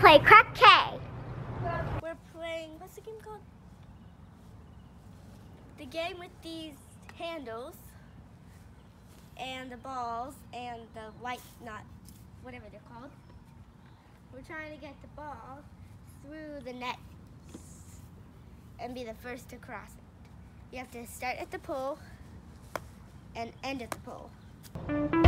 play croquet. We're playing, what's the game called? The game with these handles and the balls and the white nut, whatever they're called. We're trying to get the ball through the net and be the first to cross it. You have to start at the pole and end at the pole.